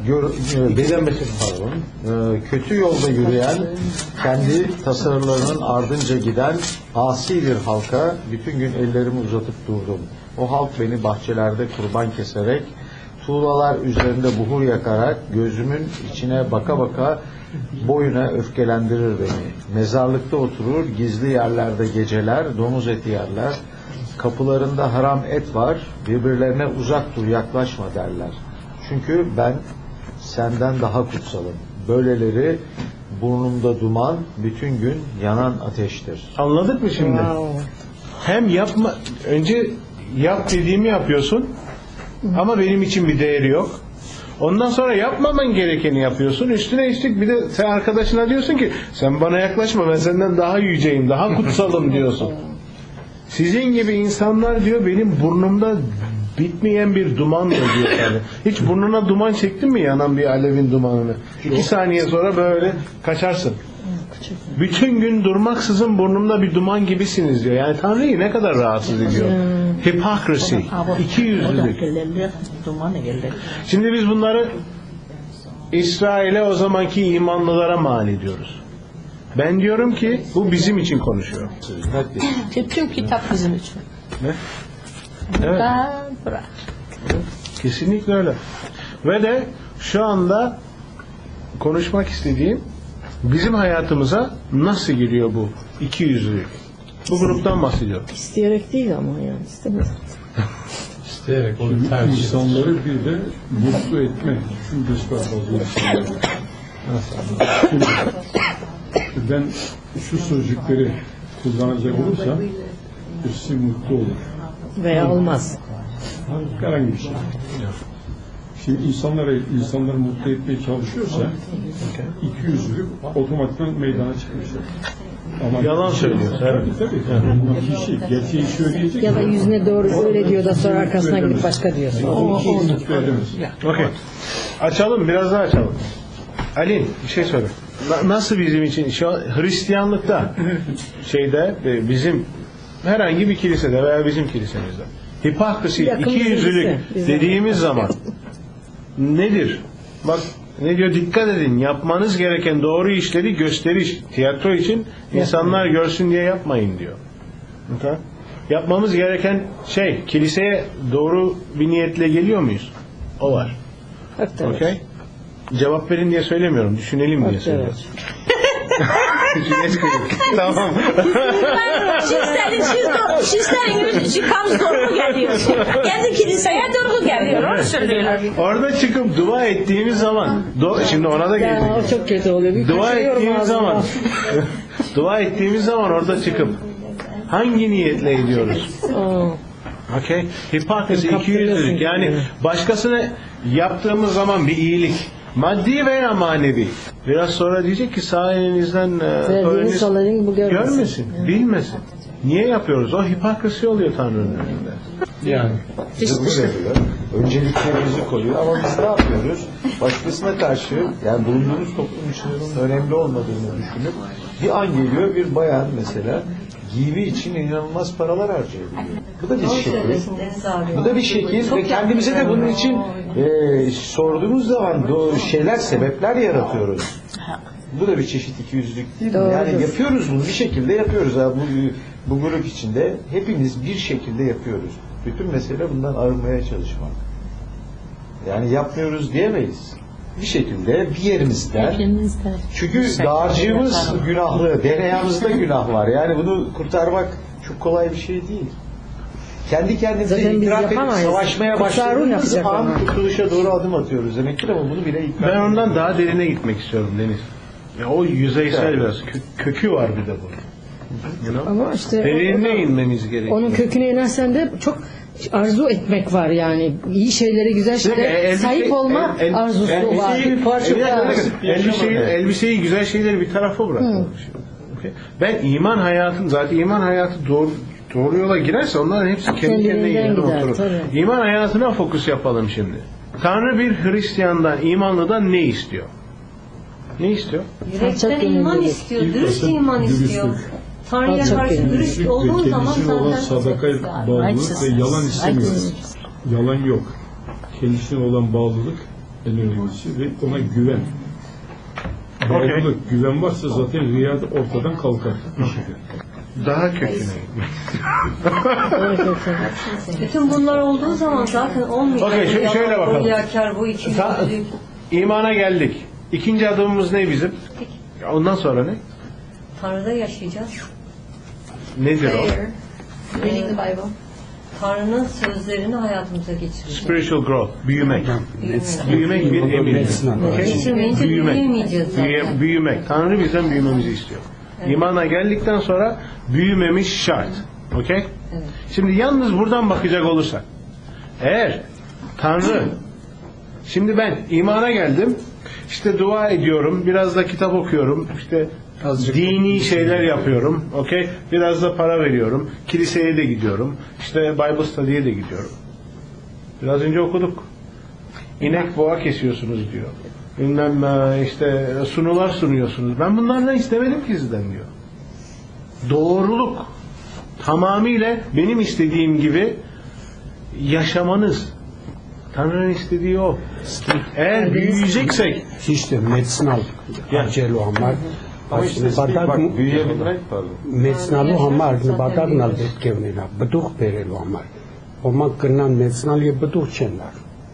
kötü yolda yürüyen, kendi tasarılarının ardınca giden asi bir halka bütün gün ellerimi uzatıp durdum. O halk beni bahçelerde kurban keserek, tuğlalar üzerinde buhur yakarak, gözümün içine baka boyuna öfkelendirir beni. Mezarlıkta oturur, gizli yerlerde geceler, domuz eti yerler. Kapılarında haram et var, birbirlerine uzak dur, yaklaşma derler. Çünkü ben senden daha kutsalım. Böyleleri burnumda duman, bütün gün yanan ateştir. Anladık mı şimdi? Hem önce yap dediğimi yapıyorsun ama benim için bir değeri yok. Ondan sonra yapmaman gerekeni yapıyorsun. Üstüne üstlük bir de sen arkadaşına diyorsun ki sen bana yaklaşma, ben senden daha yüceyim, daha kutsalım diyorsun. Sizin gibi insanlar diyor benim burnumda bitmeyen bir dumandır diyor yani. Hiç burnuna duman çektin mi yanan bir alevin dumanını? 2 saniye sonra böyle kaçarsın. Bütün gün durmaksızın burnumda bir duman gibisiniz diyor. Yani Tanrı'yı ne kadar rahatsız ediyor. Hypocrisy, ikiyüzlülük. Şimdi biz bunları İsrail'e, o zamanki imanlılara mal ediyoruz. Ben diyorum ki bu bizim için konuşuyor. Tüm kitap bizim için. Ne? Evet. Ben bırak. Kesinlikle öyle. Ve de şu anda konuşmak istediğim bizim hayatımıza nasıl giriyor bu ikiyüzlülük? Bu gruptan bahsediyorum. İsteyerek değil ama yani istemez. İsteyerek onu Şimdi tercih insanları bir de mutlu etmek düşüncesi var bazı insanlarda. Şimdi ben şu sözcükleri kullanacak olursam birisi mutlu olur. Veya olmaz. Herhangi bir şey. Şimdi insanları mutlu etmeye çalışıyorsa ikiyüzlülük otomatikman meydana çıkmıştır. Ama Yalan söylüyor. Evet. Tabii. Kişi gerçeği söyleyecek. Ya da yüzüne doğru öyle diyor da sonra arkasına gidip başka diyorsun. O mutlu edemez. Okey. Açalım, biraz daha açalım. Ali, bir şey söyle. Nasıl bizim için şu an Hristiyanlıkta bizim herhangi bir kilisede veya bizim kilisemizde hipokrisi, Yakın ikiyüzlülük kilise, dediğimiz zaman nedir? Bak ne diyor, dikkat edin, yapmanız gereken doğru işleri gösteriş, tiyatro için insanlar görsün diye yapmayın diyor. Okay. Yapmamız gereken kiliseye doğru bir niyetle geliyor muyuz? O var. Okay. Cevap verin diye söylemiyorum, düşünelim diye söylüyorum. Tamam. Şişlerin çıkan doğru geliyor. Kendi kiliseye doğru geliyor. Onu söylüyorlar. Orada çıkıp dua ettiğimiz zaman şimdi ona da Ya gelecek. o çok kötü oluyor. Bir Dua kaçırıyorum ettiğimiz ağzıma. zaman dua ettiğimiz zaman orada çıkıp hangi niyetle ediyoruz? Okay. Hipokrisi, ikiyüzlülük. Yani başkasına yaptığımız zaman bir iyilik, maddi veya manevi. Biraz sonra diyecek ki sağ elinizden Verdiğiniz salayın bu görmesin, bilmesin. Niye yapıyoruz? O hipokrisi oluyor Tanrı'nın önünde. Yani. Bizi veriyor. Önceliklerimizi koyuyor ama biz ne yapıyoruz? Başkasına karşı yani bulunduğumuz toplum için onun önemli olmadığını düşünüp bir an geliyor bir bayan mesela giyimi için inanılmaz paralar harcayabiliyor. Bu da bir şekil. Bu da bir şekil ve kendimize de bunun için sorduğumuz zaman sebepler yaratıyoruz. Bu da bir çeşit ikiyüzlülük değil mi? Yani yapıyoruz bunu bir şekilde yapıyoruz. Bu grup içinde hepimiz bir şekilde yapıyoruz. Bütün mesele bundan arınmaya çalışmak. Yani yapmıyoruz diyemeyiz. Bir şekilde bir yerimizden. Çünkü dağarcığımız günahlı, DNA'mızda günah var. Yani bunu kurtarmak çok kolay bir şey değil. Kendi kendimize itiraf edip savaşmaya başladığımız an kurtuluşa doğru adım atıyoruz demektir ama bunu bile ikna. Ben ondan daha derine gitmek istiyorum Deniz. O yüzeysel biraz. Kökü var bir de bu. Ama işte derinine inmemiz gerekiyor. Onun köküne inersen de çok arzu etmek var yani. İyi şeylere, güzel şeylere sahip olma arzusu var. Elbiseyi, güzel şeyleri bir tarafa bırakalım. Okay. Ben zaten iman hayatı doğru yola girerse onların hepsi kendi kendine yerine oturur. Tabii. İman hayatına fokus yapalım şimdi. Tanrı bir Hristiyandan, imanlıdan ne istiyor? Ne istiyor? Yürekten iman istiyor, dürüst iman istiyor. Tanrı'ya karşı dürüst olduğun zaman kendisine olan zaten sadakaya bağlılık ve yalan istemiyoruz. Yalan yok. Kendisine olan bağlılık en önemlisi ve ona güven. Bağlılık, güven varsa zaten riya ortadan kalkar. Daha köküne. bütün bunlar olduğu zaman zaten olmuyor. Okay, şöyle bakalım. Bu ikiyüzlülük. İmana geldik. İkinci adımımız ne bizim? Ondan sonra ne? Tanrı'da yaşayacağız. Nedir o? Reading the Bible. Tanrı'nın sözlerini hayatımıza geçireceğiz. Spiritual growth, büyümek. Büyümek bir emir. Geçirmeyince büyüyemeyeceğiz zaten. Büyümek. Tanrı bizden büyümemizi istiyor. Evet. İmana geldikten sonra büyümemiz şart. Okay? Evet. Şimdi yalnız buradan bakacak olursak, eğer Tanrı Şimdi ben imana geldim. İşte dua ediyorum, biraz da kitap okuyorum, işte dini şeyler yapıyorum, okey? Biraz da para veriyorum, kiliseye de gidiyorum, işte Bible Study'ye de gidiyorum. Biraz önce okuduk. İnek boğa kesiyorsunuz diyor. Bilmem işte sunular sunuyorsunuz. Ben bunlardan istemedim ki sizden diyor. Doğruluk tamamıyla benim istediğim gibi yaşamanız. Tanrı'nın istediği o. Eğer büyüyeceksek işte medicinal acelo hamar Ama işte bak büyüyebilmek pardon. medicinal hamar ne badak nal det kevnina beduk perelo hamar oma kena medicinal ye beduk chenlar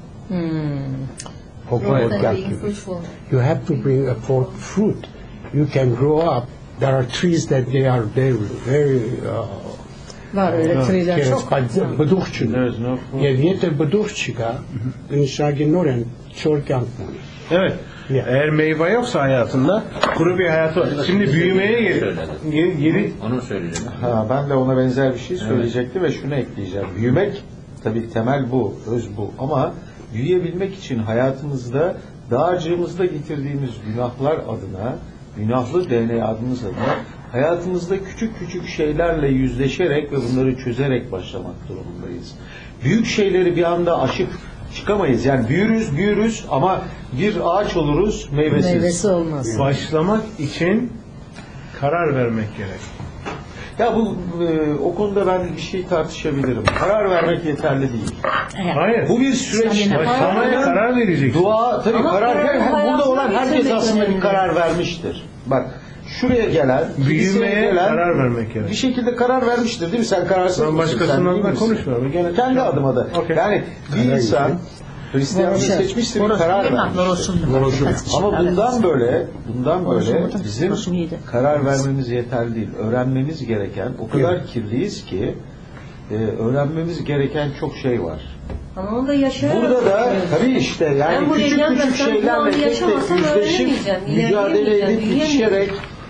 you have to bring a forth fruit. You can grow up. There are trees that they are very Var öyle triler çok. bedukçu. Yeviyete bedukçuga inşagi noren çorkan. evet. Eğer meyve yoksa hayatında kuru bir hayatı var. Şimdi büyümeye geri Onu söyleyeceğim. Ben de ona benzer bir şey söyleyecektim ve şunu ekleyeceğim. Büyümek tabii temel bu, öz bu. Ama büyüyebilmek için hayatımızda dağarcığımızda getirdiğimiz günahlar adına, günahlı DNA'mız adına hayatımızda küçük küçük şeylerle yüzleşerek ve bunları çözerek başlamak durumundayız. Büyük şeyleri bir anda aşıp çıkamayız. Yani büyürüz ama bir ağaç oluruz, meyvesi olmaz. başlamak için karar vermek gerek. Ya bu o konuda ben bir şey tartışabilirim. Karar vermek yeterli değil. Hayır. Bu bir süreç. Başlamaya karar vereceksin. Dua tabii Ama burada olan hayatına herkes geçirmek aslında bir önemli. karar vermiştir. Bak şuraya gelen, Büyümeye gelen, karar vermek gerek. bir şekilde karar vermiştir değil mi? Sen kararsız Ben mısın? başkasının Sen değil adına misin? konuşmuyorum. Kendi adıma da. Okay. Yani bir insan Hristiyanlığı seçmiştir, bir karar vermiştir. Ama bundan böyle bizim karar vermemiz yeterli değil. Öğrenmemiz gereken, o kadar kirliyiz ki öğrenmemiz gereken çok şey var. Ama onu da yaşayarak. Burada da tabii işte yani Ben buraya küçük gelmesem, küçük bu şeylerle anı tek tek yaşamasam yüzleşip öğrenemeyeceğim, mücadele edip ilerleyemeyeceğim, yetişerek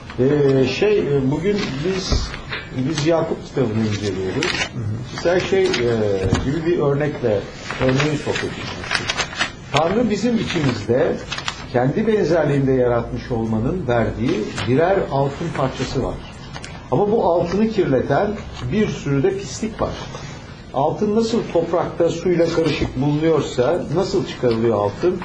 bugün biz Yakup kitabını inceliyoruz. Güzel gibi bir örneği sokuyoruz. Tanrı bizim içimizde kendi benzerliğinde yaratmış olmanın verdiği birer altın parçası var. Ama bu altını kirleten bir sürü de pislik var. Altın nasıl toprakta suyla karışık bulunuyorsa, nasıl çıkarılıyor altın?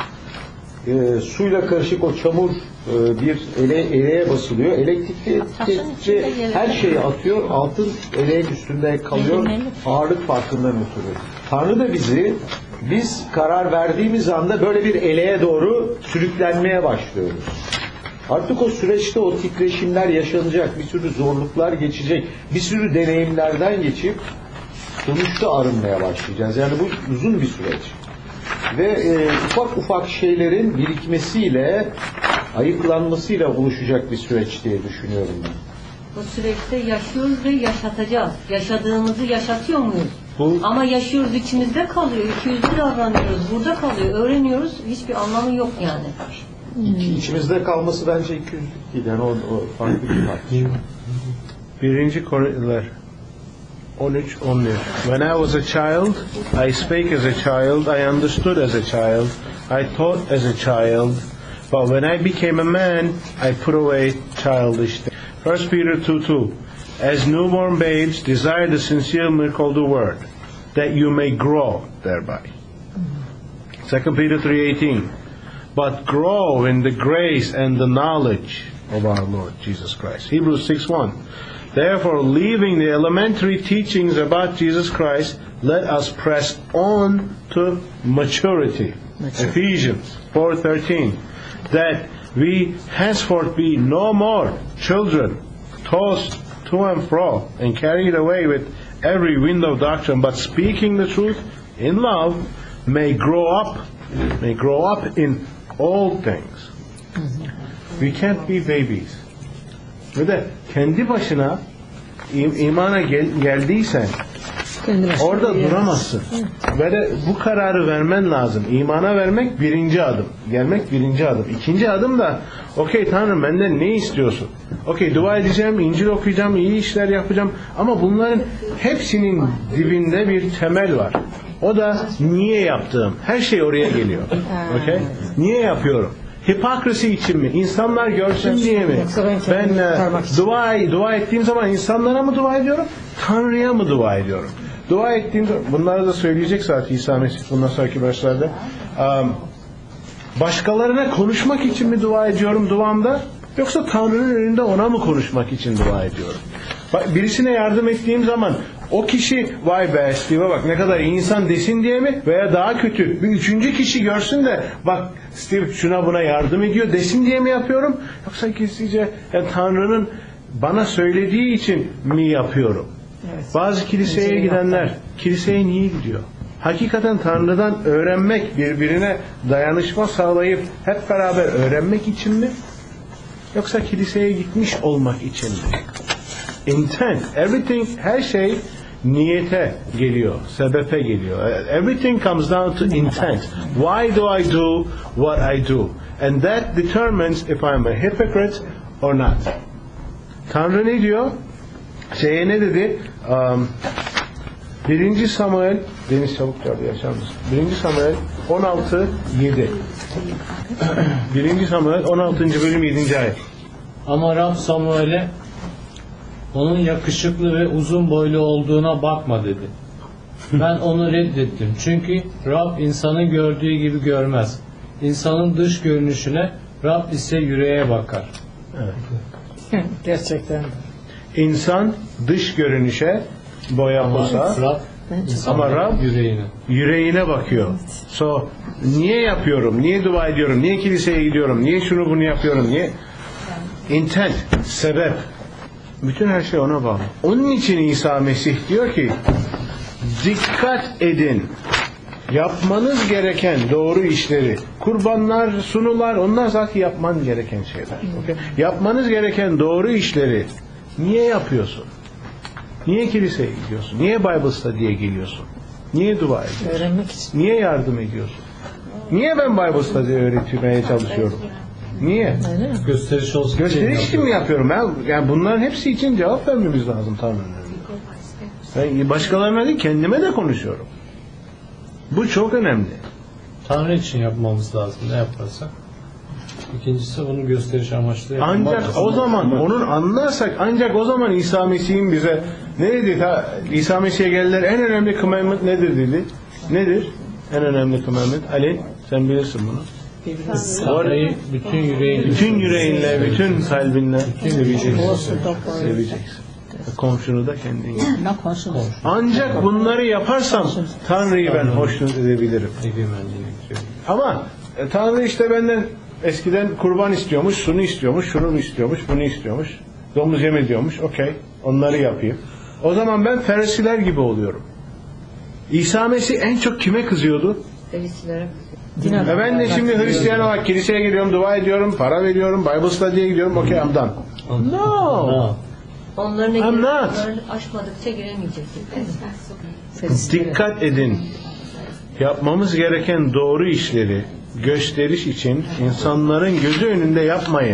Suyla karışık o çamur bir eleğe basılıyor. Elektrikli her şeyi atıyor. Altın eleğin üstünde kalıyor. Ağırlık farkından ötürü. Tanrı da biz karar verdiğimiz anda böyle bir eleğe doğru sürüklenmeye başlıyoruz. Artık o süreçte o titreşimler yaşanacak. Bir sürü zorluklar geçecek. Bir sürü deneyimlerden geçip sonuçta arınmaya başlayacağız. Yani bu uzun bir süreç. Ve ufak ufak şeylerin birikmesiyle, ayıklanmasıyla oluşacak bir süreç diye düşünüyorum ben. Bu süreçte yaşıyoruz ve yaşatacağız. Yaşadığımızı yaşatıyor muyuz? Ama yaşıyoruz, içimizde kalıyor. İkiyüzlü davranıyoruz. Burada kalıyor. Öğreniyoruz. Hiçbir anlamı yok yani. İçimizde kalması bence ikiyüzlük değil. Yani o farklı bir tartışma. 1. Korintiler 13-11. When I was a child, I spake as a child, I understood as a child, I thought as a child, but when I became a man, I put away childish things. 1 Peter 2:2. As newborn babes, desire the sincere milk of the word, that you may grow thereby. 2 Peter 3:18. But grow in the grace and the knowledge of our Lord Jesus Christ. Hebrews 6:1. Therefore, leaving the elementary teachings about Jesus Christ, let us press on to maturity. Ephesians 4:13. That we henceforth be no more children, tossed to and fro, and carried away with every wind of doctrine, but speaking the truth in love, may grow up in all things. We can't be babies. Ve de kendi başına imana geldiysen orada duramazsın. Ve de bu kararı vermen lazım. İmana vermek birinci adım. Gelmek birinci adım. İkinci adım da okey Tanrım benden ne istiyorsun? Okey dua edeceğim, İncil okuyacağım, iyi işler yapacağım. Ama bunların hepsinin dibinde bir temel var. O da niye yaptığım. Her şey oraya geliyor. Okay? Niye yapıyorum? Hipokrisi için mi? İnsanlar görsün diye mi? Ben dua ettiğim zaman insanlara mı dua ediyorum? Tanrı'ya mı dua ediyorum? Dua ettiğim zaman, bunları da söyleyecek zaten İsa Mesih bundan sonraki başlarda. Başkalarına konuşmak için mi dua ediyorum duamda? Yoksa Tanrı'nın önünde ona mı konuşmak için dua ediyorum? Bak, birisine yardım ettiğim zaman o kişi vay be Steve'e bak ne kadar iyi insan desin diye mi? Veya daha kötü bir üçüncü kişi görsün de bak Steve şuna buna yardım ediyor desin diye mi yapıyorum? Yoksa gizlice Tanrı'nın bana söylediği için mi yapıyorum? Evet. Bazı kiliseye gidenler kiliseye niye gidiyor? Hakikaten Tanrı'dan öğrenmek, birbirine dayanışma sağlayıp hep beraber öğrenmek için mi? Yoksa kiliseye gitmiş olmak için mi? Intent. Everything, her şey niyete geliyor, sebebe geliyor. Everything comes down to intent. Why do I do what I do? And that determines if I'm a hypocrite or not. Tanrı ne diyor? Ne dedi? 1. Samuel, Deniz çabuk geldi, yaşar mısın? 1. Samuel 16:7. 1. Samuel 16. bölüm 7. ayet. Ama Rab Samuel'e onun yakışıklı ve uzun boylu olduğuna bakma dedi. Ben onu reddettim. Çünkü Rab insanın gördüğü gibi görmez. İnsanın dış görünüşüne, Rab ise yüreğe bakar. Evet. Gerçekten. İnsan dış görünüşe boya posa ama Rab yüreğine bakıyor. So niye yapıyorum? Niye dua ediyorum? Niye kiliseye gidiyorum? Niye şunu bunu yapıyorum? Niye? Intent, sebep. Bütün her şey ona bağlı. Onun için İsa Mesih diyor ki dikkat edin. Yapmanız gereken doğru işleri, kurbanlar, sunular, onlar zaten yapman gereken şeyler. Okay? Yapmanız gereken doğru işleri niye yapıyorsun? Niye kiliseye gidiyorsun? Niye Bible Study'ye geliyorsun? Niye dua ediyorsun? Öğrenmek için. Niye yardım ediyorsun? Niye ben Bible Study öğretmeye çalışıyorum? Niye? Gösteriş olsun. Gösteriş için mi yapıyorum? Yani bunların hepsi için cevap vermemiz lazım Tanrı'nın önünde. Ben başkalarına değil kendime de konuşuyorum. Bu çok önemli. Tanrı için yapmamız lazım ne yaparsak. İkincisi bunu gösteriş amaçlı yapmak. Ancak o zaman onu anlarsak ancak o zaman İsa Mesih'in bize ne dedi? İsa Mesih'e geldiler en önemli commandment nedir dedi? Nedir? En önemli commandment. Ali sen bilirsin bunu. Tanrı'yı bütün yüreğinle, bütün kalbinle seveceksin. Komşunu da kendin gibi. Ancak bunları yaparsam Tanrı'yı ben hoşnut edebilirim. Ama Tanrı işte benden eskiden kurban istiyormuş, şunu istiyormuş, şunu istiyormuş, bunu istiyormuş. Domuz yeme diyormuş. Okey. Onları yapayım. O zaman ben Ferisiler gibi oluyorum. İsa Mesih en çok kime kızıyordu? Farisilere. Ben de şimdi Hristiyan olarak kiliseye geliyorum, dua ediyorum, para veriyorum, Bible Study'ye gidiyorum. Okey, I'm done. No. Onların I'm not. aşmadıkça giremeyecektik. Dikkat edin. Yapmamız gereken doğru işleri gösteriş için insanların gözü önünde yapmayın.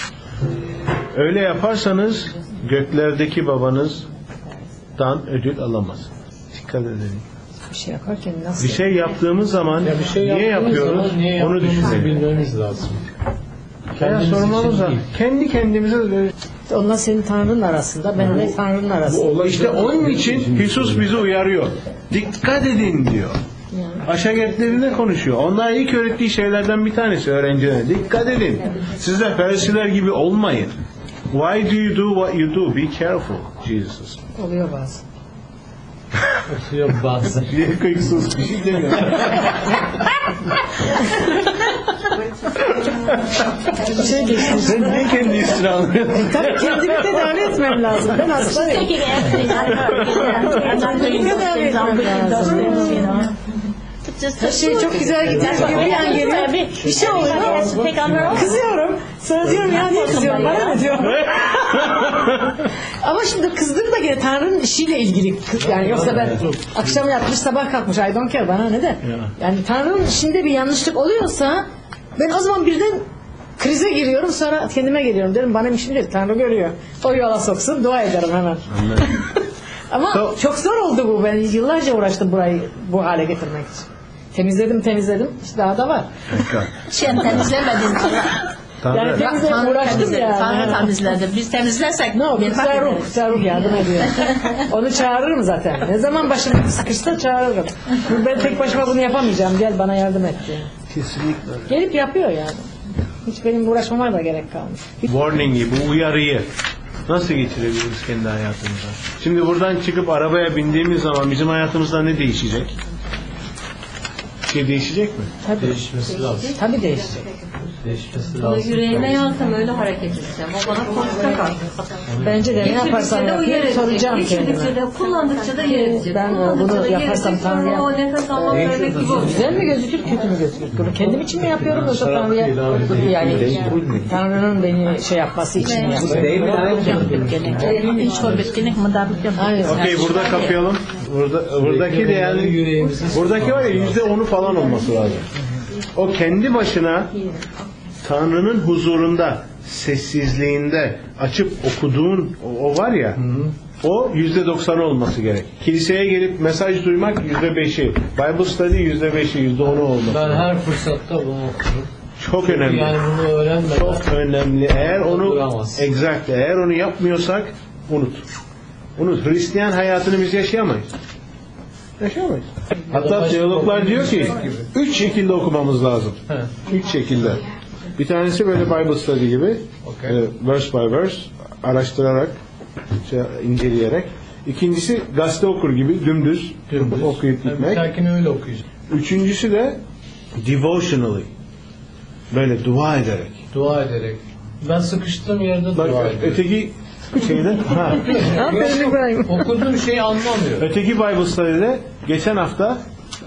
Öyle yaparsanız göklerdeki babanızdan ödül alamazsınız. Dikkat edin. Bir şey yaparken nasıl? Bir şey yaptığımız zaman niye yapıyoruz? Onu düşünelim. Bilmemiz lazım. Sormamız lazım. Kendi kendimize Onunla senin Tanrı'nın arasında, benimle Tanrı'nın arasında. İşte onun için Hisus bizi uyarıyor. Dikkat edin diyor. Aşagetlerinde konuşuyor. Onlar ilk öğrettiği şeylerden bir tanesi öğrencilere. Dikkat edin. Siz de Ferisiler gibi olmayın. Why do you do what you do? Be careful. Jesus. Oluyor bazen. Oluyor bazen. Diye kıyıksız bir şey demiyor. Şey geçmiş. Sen niye kendi üstüne alıyorsun? Tabii kendimi tedavi etmem lazım. Ben hastayım. Kendimi tedavi etmem lazım. Her şey çok güzel gidiyor. Bir an geliyor. Bir şey oluyor. Kızıyorum. Sonra diyorum ya niye kızıyorum? Bana ne diyor? Ama şimdi kızdığım da gene Tanrı'nın işiyle ilgili. Yani yoksa ben akşam yatmış sabah kalkmış. I don't care bana ne de. Yani Tanrı'nın işinde bir yanlışlık oluyorsa ben o zaman birden krize giriyorum, sonra kendime geliyorum. Derim bana işim değil, Tanrı görüyor. O yola soksun, dua ederim hemen. Ama çok zor oldu bu. Ben yıllarca uğraştım burayı bu hale getirmek için. Temizledim. İşte daha da var. Sen temizlemedin. Yani temizlemeye uğraştım ya. Tanrı temizledi. Biz temizlersek Ne oldu? Saruk yardım ediyor. Onu çağırırım zaten. Ne zaman başım sıkışsa çağırırım. Ben tek başıma bunu yapamayacağım. Gel bana yardım et diye. Kesinlikle. Gelip yapıyor yani. Hiç benim uğraşmama da gerek kalmıyor. Warning'i, bu uyarıyı nasıl geçirebiliriz kendi hayatımıza? Şimdi buradan çıkıp arabaya bindiğimiz zaman bizim hayatımızda ne değişecek? Bir şey değişecek mi? Tabii. Değişmesi lazım. Tabii değişecek. Değişmesi Bunu lazım. yüreğime yazsam öyle hareket edeceğim. O bana konuşacak artık. Bence de ne yaparsam yapayım soracağım kendime. Geçirdikçe de kullandıkça da yer edecek. Ben Kullandıkça bunu da yer yaparsam edecek. Tanrı'ya- Sonra o nefes almak vermek gibi olur. Güzel mi gözükür, kötü mü gözükür? Bunu kendim için mi yapıyorum yoksa Tanrı'ya yani Tanrı'nın beni şey yapması için mi yapıyorum? Hayır. Okey, burada kapayalım. Buradaki de yani buradaki var ya %10'u falan olması lazım. O kendi başına Tanrı'nın huzurunda, sessizliğinde açıp okuduğun o var ya, o %90'ı olması gerek. Kiliseye gelip mesaj duymak %5'i, Bible study %5'i, %10'u olması. Ben her fırsatta bunu okurum. Çok önemli. Yani bunu öğrenmeden Çok önemli. Eğer onu duramaz. eğer onu yapmıyorsak unut. Hristiyan hayatını biz yaşayamayız. Yaşayamayız. Hatta teologlar diyor ki 3 şekilde okumamız lazım. 3 şekilde. Bir tanesi böyle Bible study gibi, verse by verse, araştırarak, inceleyerek. İkincisi gazete okur gibi dümdüz okuyup gitmek. Belki öyle okuyacağım. Üçüncüsü de devotionally, böyle dua ederek. Dua ederek. Ben sıkıştığım yerde Bak, dua ediyorum. öteki şeyde, Aferin İbrahim. Okuduğum şeyi anlamıyor. öteki Bible study'de geçen hafta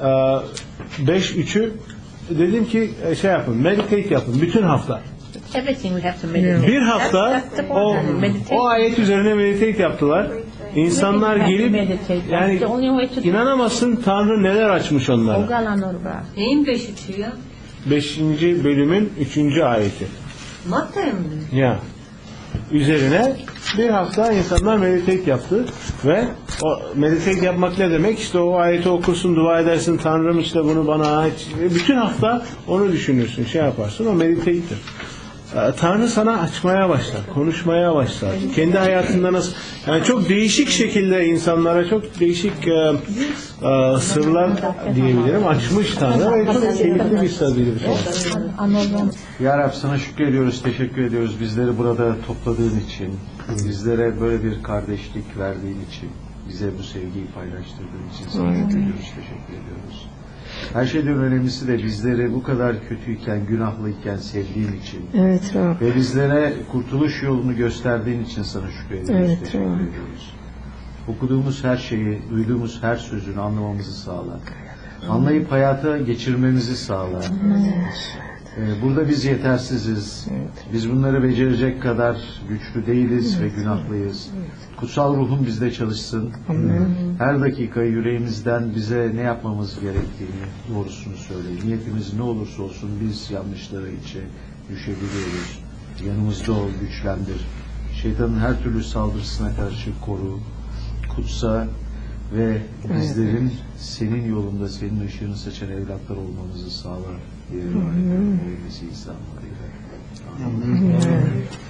5-3'ü dedim ki şey yapın, meditate yapın bütün hafta. Everything we have to meditate. Bir hafta o ayet üzerine meditate yaptılar. İnsanlar gelip yani inanamazsın Tanrı neler açmış onlara. Neyin 5-3'ü ya? 5. bölümün 3. ayeti. Matta'ya mı? Ya. Üzerine bir hafta insanlar meditate yaptı ve o meditate yapmak ne demek? İşte o ayeti okursun, dua edersin, Tanrım işte bunu bana aç. Bütün hafta onu düşünürsün, şey yaparsın, o meditate'tir. Tanrı sana açmaya başlar, konuşmaya başlar. Kendi hayatında nasıl, yani çok değişik şekilde insanlara çok değişik sırlar diyebilirim. Açmış Tanrı ve çok keyifli bir study'dir. Ya Rab, sana şükrediyoruz, teşekkür ediyoruz bizleri burada topladığın için, bizlere böyle bir kardeşlik verdiğin için, bize bu sevgiyi paylaştırdığın için sana şükrediyoruz, teşekkür ediyoruz. Her şeyden önemlisi de bizleri bu kadar kötüyken, günahlıyken sevdiğin için Evet Rab. ve bizlere kurtuluş yolunu gösterdiğin için sana şükrediyoruz, Evet, teşekkür Rab. ediyoruz. Okuduğumuz her şeyi, duyduğumuz her sözünü anlamamızı sağla. Anlayıp hayata geçirmemizi sağla. Burada biz yetersiziz. Biz bunları becerecek kadar güçlü değiliz ve günahlıyız. Kutsal ruhun bizde çalışsın. Her dakika yüreğimizden bize ne yapmamız gerektiğini doğrusunu söyleyin. Niyetimiz ne olursa olsun biz yanlışlara içe düşebiliyoruz. Yanımızda ol, güçlendir. Şeytanın her türlü saldırısına karşı koru, kutsa ve bizlerin senin yolunda senin ışığını seçen evlatlar olmamızı sağlar diye İsa adıyla. Amin.